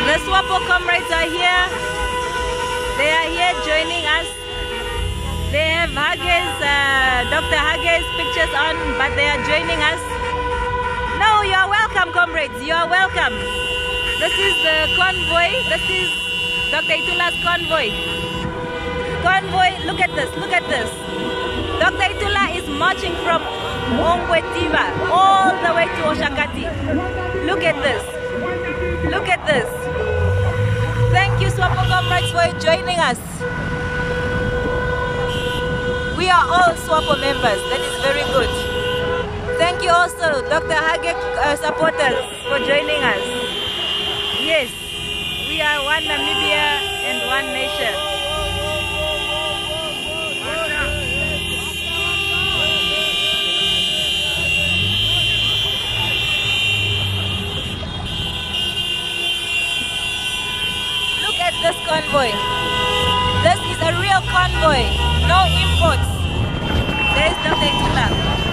The SWAPO comrades are here. They are here joining us. They have Dr. Hage's pictures on, but they are joining us. No, you are welcome, comrades. You are welcome. This is the convoy. This is Dr. Itula's convoy. Convoy, look at this, look at this. Dr. Itula is marching from Ongwediva all the way to Oshakati. Look at this. Look at this. Thank you, SWAPO comrades, for joining us. We are all SWAPO members. That is very good. Thank you also, Dr. Hage supporters, for joining us. Yes, we are one Namibia and one nation. Look at this convoy. This is a real convoy, no imports. There is Dr. Itula.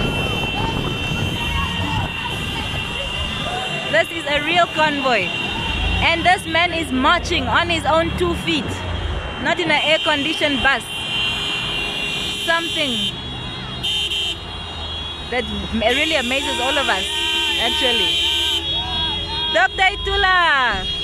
This is a real convoy. And this man is marching on his own 2 feet, not in an air-conditioned bus. Something that really amazes all of us, actually. Dr. Itula!